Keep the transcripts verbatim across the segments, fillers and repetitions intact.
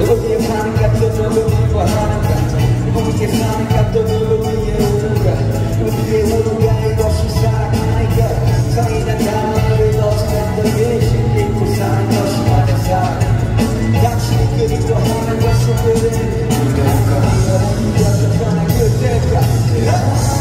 어디에 사는가 또 누구 기뻐하는가 어디에 사는가 또 누구 위에 오는가 어디에 오는가 이것이 살아가니까 상이난 나를 어쩌면 예심 믿고 사는 것이 나의 삶 당신이 그리워하는 것은 그래 그대가 여전한 그대가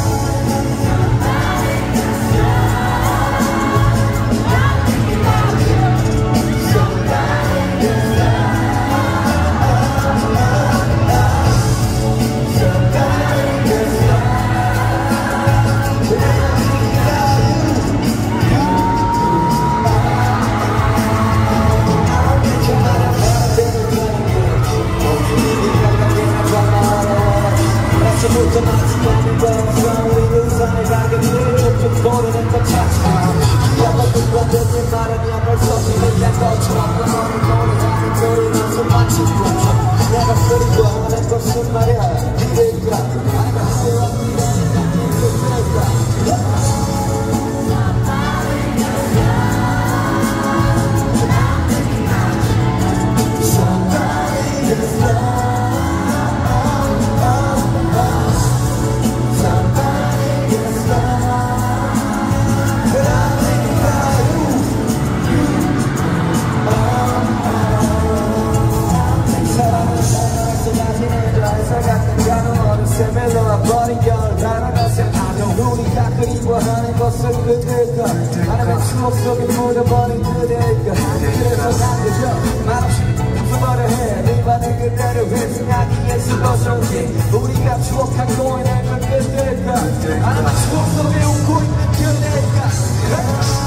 그리워하는 것은 그대가 아니면 추억 속에 묻어버린 그대가 그래서 난 그저 말없이 웃어버려 해 네 반응 그대로 회생하기에 슬퍼졌지 우리가 추억하고 있는 건 그대가 아니면 추억 속에 웃고 있는 그대가